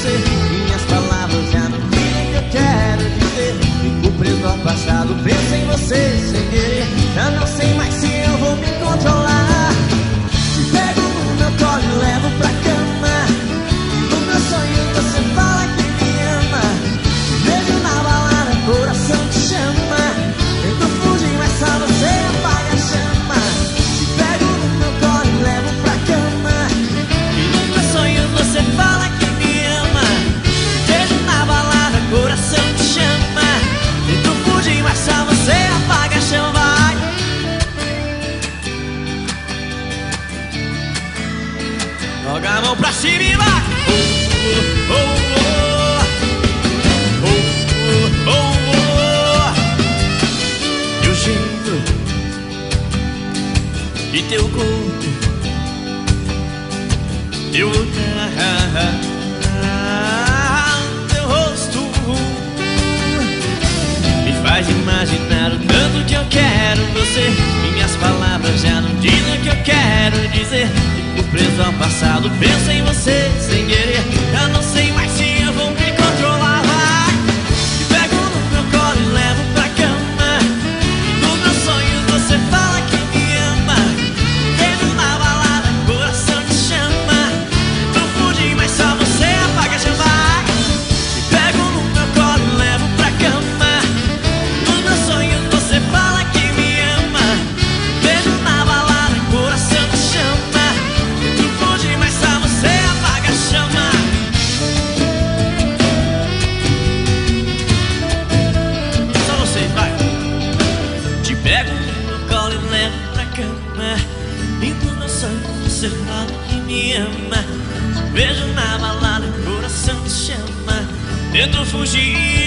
você. Minhas palavras já não dizem o que eu quero dizer. Fico preso ao passado, penso em você sem querer. Já não sei mais se eu vou me controlar. Te pego no meu colo e levo pra cama. No meu sonho você fala que me ama. Beijo na balada, coração te chama. Tento fugir, mas só você apaga a chama. Te pego no meu colo e levo pra cama. E no meu sonho você fala que me ama. Beijo na balada, coração te chama. Tento fugir, mas só você apaga a chama. Joga a mão pra cima e vai. Oh, oh, oh, oh, oh, oh. Teu jeito e teu corpo, teu olhar, teu rosto me faz imaginar o tanto que eu quero você. Minhas palavras já não dizem o que eu quero dizer. Fico preso ao passado, penso em você sem querer. Já não sei mais se eu vou me controlar. Vai, te pego no meu colo e levo pra cama. E nos meus sonhos você fala que me ama. Beijo na balada, coração te chama. Tento fugir, mas só você apaga a chama. Te pego no meu colo e levo pra cama. Nos meus sonhos você fala que me ama. Beijo na balada, coração te chama. Tento fugir, mas só você apaga a chama. Só você, vai. Te pego no meu colo e levo pra cama. E nos meus sonhos você fala que me ama. Te beijo na balada, coração te chama. Tento fugir,